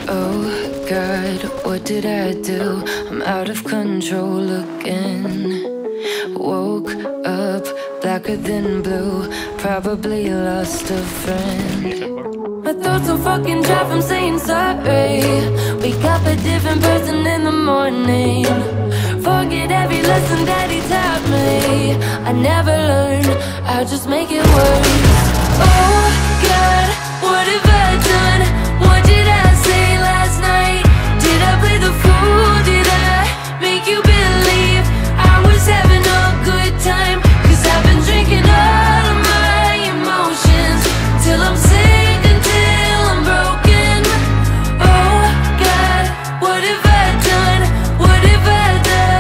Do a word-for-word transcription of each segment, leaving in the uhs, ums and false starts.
Oh God, what did I do? I'm out of control again. Woke up blacker than blue, probably lost a friend. My thoughts so fucking dry from saying sorry. Wake up a different person in the morning. Forget every lesson that he taught me. I never learn, I just make it worse. Oh God, what have I done? What did I say last night? Did I play the fool? Did I make you believe I was having a good time? Cause I've been drinking all of my emotions till I'm sick, until I'm broken. Oh God, what have I done? What have I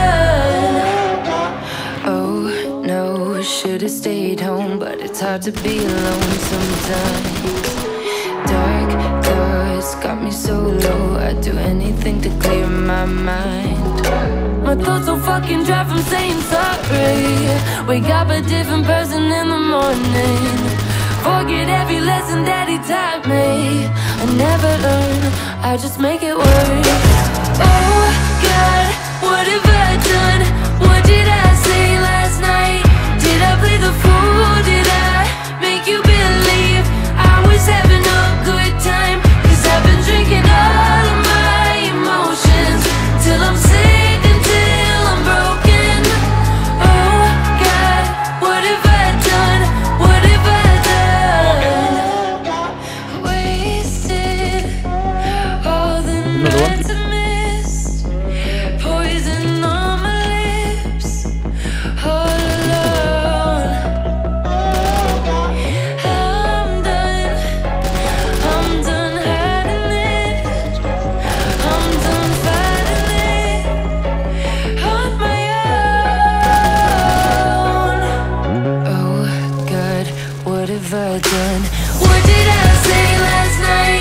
done? Oh no, should've stayed home, but it's hard to be alone sometimes. Dark thoughts got me so low, I'd do anything to clear my mind. My thoughts so fucking dry from saying sorry. Wake up a different person in the morning. Forget every lesson that he taught me. I never learn, I just make it worse. Oh God, what have I done? What did I say last night? Did I play the fool? Did I make you believe I was having a good time? Cause I've been drinking all of my emotions till I'm sick, until I'm broken. Oh God, what have I done? What have I done? Wasted all the nights I missed, poison on my lips, all alone. I'm done, I'm done hiding it, I'm done fighting it on my own. Oh God, what have I done? What did I say last night?